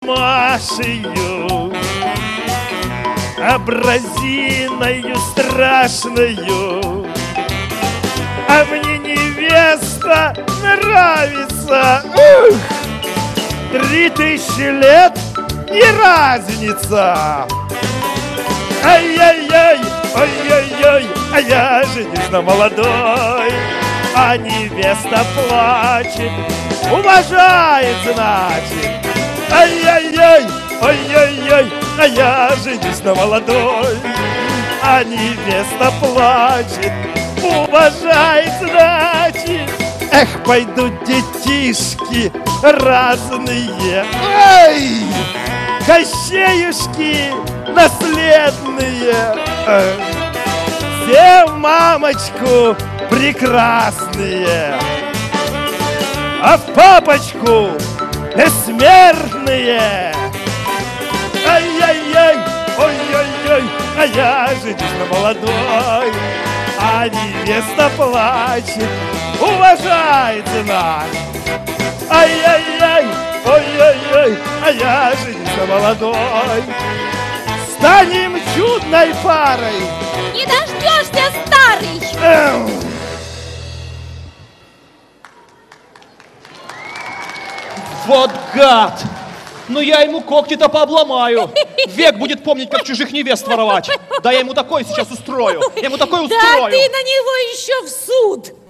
Машею, образиною страшною, а мне невеста нравится. 3000 лет и разница. Ай-яй-яй, ой-ой-ой, а я женюсь на молодой, а невеста плачет, уважает, значит. Ай-яй-яй, ой-ой-ой, а я женюсь на молодой, а невеста плачет, уважает, значит. Эх, пойдут детишки разные, ай, кощеюшки наследные, все мамочку прекрасные, а в папочку бессмертные. Ай-яй-яй, ой-ой-ой, а я женюсь на молодой, а невеста плачет, уважает нас. Ай-яй-яй, ой-ой-ой, а я женюсь на молодой. Станем чудной парой. Не дождешься, старый. Вот гад! Ну я ему когти-то пообломаю. Век будет помнить, как чужих невест воровать. Да я ему такое сейчас устрою. Я ему такое устрою. Да ты на него еще в суд.